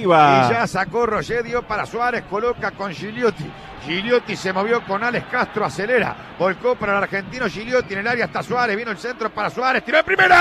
Y ya sacó Roger, dio para Suárez, coloca con Gigliotti. Gigliotti se movió con Alex Castro, acelera. Volcó para el argentino Gigliotti en el área hasta Suárez. Vino el centro para Suárez, tiró de primera.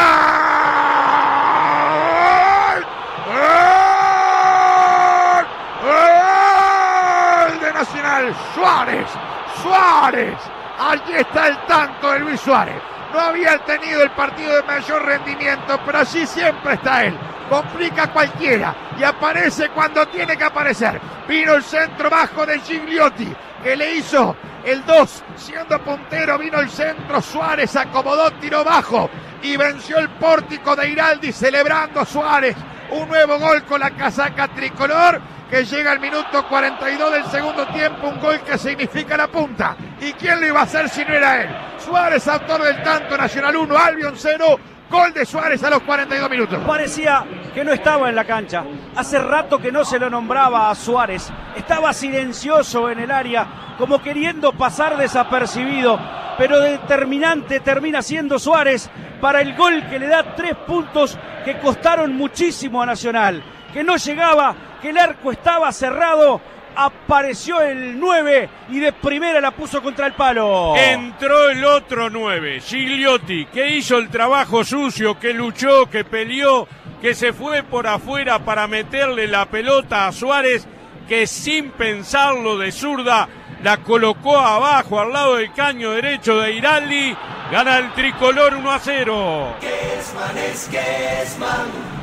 ¡Gol! ¡Gol de Nacional! ¡Suárez! ¡Suárez! Allí está el tanto de Luis Suárez. No había tenido el partido de mayor rendimiento, pero allí siempre está él. Complica a cualquiera y aparece cuando tiene que aparecer. Vino el centro bajo de Gigliotti, que le hizo el 2, siendo puntero. Vino el centro, Suárez acomodó, tiró bajo y venció el pórtico de Iraldi, celebrando Suárez. Un nuevo gol con la casaca tricolor, que llega al minuto 42 del segundo tiempo, un gol que significa la punta. ¿Y quién lo iba a hacer si no era él? Suárez, autor del tanto. Nacional 1, Albion 0, gol de Suárez a los 42 minutos. Parecía que no estaba en la cancha. Hace rato que no se lo nombraba a Suárez. Estaba silencioso en el área, como queriendo pasar desapercibido. Pero determinante termina siendo Suárez para el gol que le da 3 puntos que costaron muchísimo a Nacional. Que no llegaba, que el arco estaba cerrado. Apareció el 9 y de primera la puso contra el palo. Entró el otro 9, Gigliotti, que hizo el trabajo sucio, que luchó, que peleó, que se fue por afuera para meterle la pelota a Suárez, que sin pensarlo de zurda la colocó abajo al lado del caño derecho de Iraldi. Gana el tricolor 1-0. Kessman es Kessman.